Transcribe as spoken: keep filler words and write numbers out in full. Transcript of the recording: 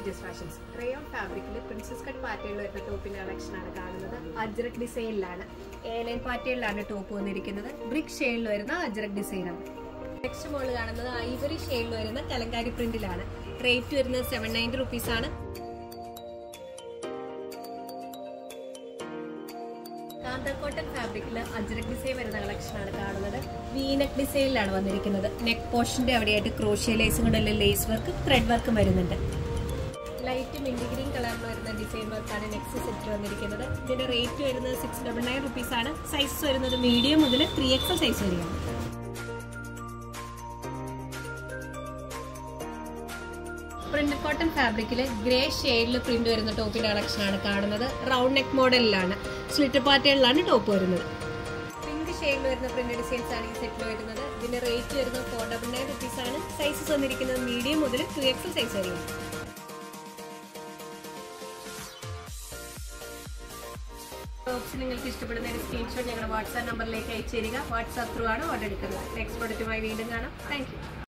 To just fashions. Rayon ഫാബ്രിക്കിൽ princess cut പാറ്റേണിൽ വരുന്ന ടോപ്പിന്റെ കളക്ഷൻ ആണ് കാണുന്നത്. അജ്രക് ഡിസൈനിലാണ്, എ ലൈൻ പാറ്റേണിലാണ് ടോപ്പ് വന്നിരിക്കുന്നത്. ബ്രിക്ക് ഷെയ്ഡിൽ വരുന്ന അജ്രക് ഡിസൈനാണ്. നെക്സ്റ്റ് മോള് കാണുന്നത് ഐവറി ഷെയ്ഡിൽ വരുന്ന കലങ്കാരി പ്രിന്റിലാണ്. റേറ്റ് വരുന്നത് സെവൻ നയൻറ്റി റുപ്പീസ് ആണ്. കോട്ടൺ ഫാബ്രിക്കിൽ അജ്രക് ഡിസൈൻ വരുന്ന കളക്ഷൻ ആണ് കാണുന്നത്. വീനെക്ക് ഡിസൈനിലാണ് വന്നിരിക്കുന്നത്. നെക്ക് പോർഷന്റെ അവിടെയായിട്ട് ക്രോഷ്യ ലേസും കൊണ്ടുള്ള ലേസ് വർക്ക്, ത്രെഡ് വർക്കും വരുന്നുണ്ട്. ലൈറ്റ് മിൻറ്റ് ഗ്രീൻ കളറിൽ വരുന്ന ഡിസൈൻ വർക്കാണ് നെക്സ്റ്റ് സെറ്റ് വന്നിരിക്കുന്നത്. ഇതിന്റെ റേറ്റ് വരുന്നത് സിക്സ് ഡബിൾ നയൻ റുപ്പീസ് ആണ്. സൈസ് വരുന്നത് മീഡിയം മുതൽ ത്രീ എക്സൽ സൈസ് വരെയാണ്. പ്രിന്റഡ് കോട്ടൺ ഫാബ്രിക്കിൽ ഗ്രേ ഷെയ്ഡിൽ പ്രിന്റ് വരുന്ന ടോപ്പിന്റെ കളക്ഷൻ ആണ് കാണുന്നത്. റൗണ്ട് നെക്ക് മോഡലിലാണ്, സ്ലിറ്റ് പാറ്റേണിലാണ് ടോപ്പ് വരുന്നത്. പിങ്ക് ഷെയ്ഡിൽ വരുന്ന പ്രിന്റ് ഡിസൈൻസ് ആണ് ഈ സെറ്റിൽ വരുന്നത്. ഇതിന്റെ റേറ്റ് വരുന്നത് ഫോർ ഡബിൾ നയൻ റുപ്പീസ് ആണ്. സൈസസ് വന്നിരിക്കുന്നത് മീഡിയം മുതൽ ടു എക്സൽ സൈസ് വരെയാണ്. ടോപ്സ് നിങ്ങൾക്ക് ഇഷ്ടപ്പെടുന്ന സ്ക്രീൻഷോട്ട് ഞങ്ങളുടെ വാട്സ്ആപ്പ് നമ്പറിലേക്ക് അയച്ചു തരിക. വാട്സ്ആപ്പ് ത്രൂ ആണ് ഓർഡർ എടുക്കുന്നത്. നെക്സ്റ്റ് പ്രൊഡക്റ്റുമായി വീണ്ടും കാണാം. Thank U.